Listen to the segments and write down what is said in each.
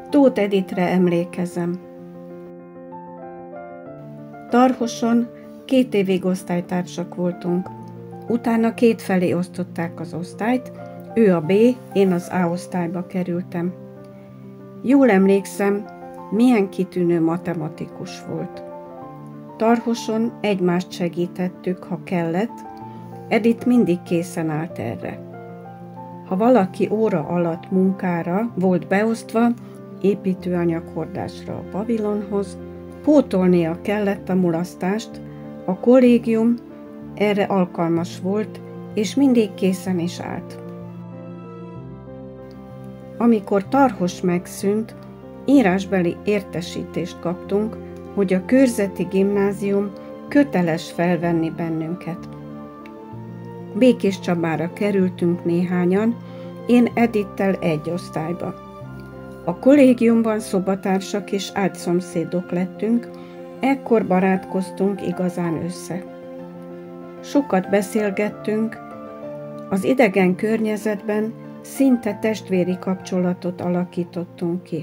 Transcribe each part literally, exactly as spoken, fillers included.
Tóth Editre emlékezem. Tarhoson két évig osztálytársak voltunk. Utána kétfelé osztották az osztályt, ő a B, én az A osztályba kerültem. Jól emlékszem, milyen kitűnő matematikus volt. Tarhoson egymást segítettük, ha kellett, Edith mindig készen állt erre. Ha valaki óra alatt munkára volt beosztva, építőanyaghordásra a pavilonhoz, pótolnia kellett a mulasztást, a kollégium erre alkalmas volt, és mindig készen is állt. Amikor Tarhos megszűnt, írásbeli értesítést kaptunk, hogy a körzeti gimnázium köteles felvenni bennünket. Békéscsabára kerültünk néhányan, én Edittel egy osztályba. A kollégiumban szobatársak és ágyszomszédok lettünk, ekkor barátkoztunk igazán össze. Sokat beszélgettünk, az idegen környezetben szinte testvéri kapcsolatot alakítottunk ki.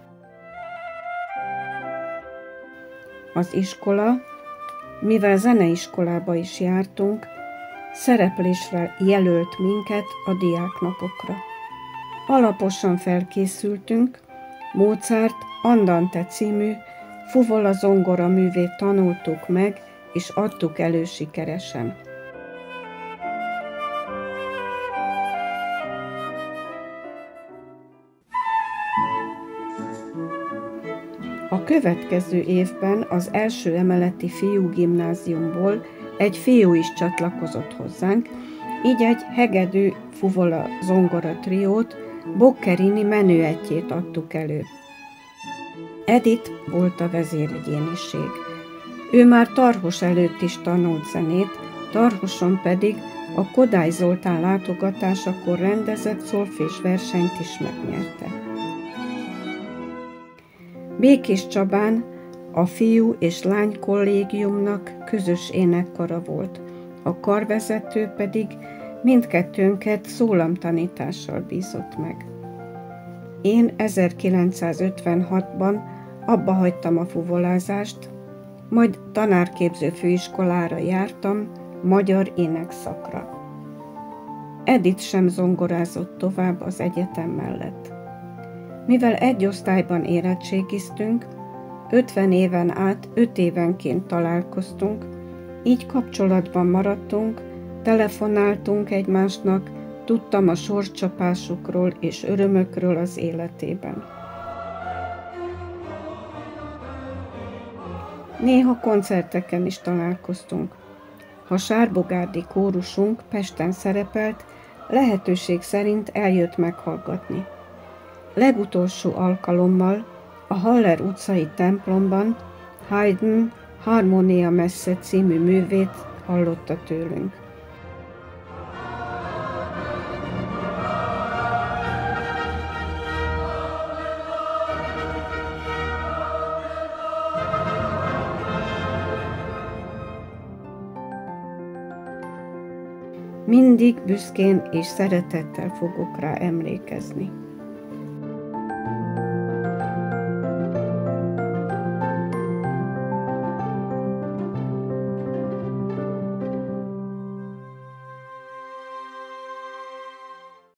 Az iskola, mivel zeneiskolába is jártunk, szereplésre jelölt minket a diáknapokra. Alaposan felkészültünk, Mozart Andante című fuvola zongora művét tanultuk meg, és adtuk elő sikeresen. A következő évben az első emeleti fiúgimnáziumból egy fiú is csatlakozott hozzánk, így egy hegedű fuvola zongora triót, Boccherini menőetjét adtuk elő. Edith volt a vezéregyéniség. Ő már Tarhos előtt is tanult zenét, Tarhoson pedig a Kodály Zoltán látogatásakor rendezett szolfés versenyt is megnyerte. Békéscsabán a fiú és lány kollégiumnak közös énekkara volt, a karvezető pedig mindkettőnket szólamtanítással bízott meg. Én ezerkilencszázötvenhatban abba hagytam a fuvolázást, majd tanárképző főiskolára jártam, magyar énekszakra. Edith sem zongorázott tovább az egyetem mellett. Mivel egy osztályban érettségiztünk, ötven éven át öt évenként találkoztunk, így kapcsolatban maradtunk, telefonáltunk egymásnak, tudtam a sorscsapásukról és örömökről az életében. Néha koncerteken is találkoztunk. Ha Sárbogárdi kórusunk Pesten szerepelt, lehetőség szerint eljött meghallgatni. Legutolsó alkalommal a Haller utcai templomban Haydn Harmonia Messe című művét hallotta tőlünk. Mindig büszkén és szeretettel fogok rá emlékezni.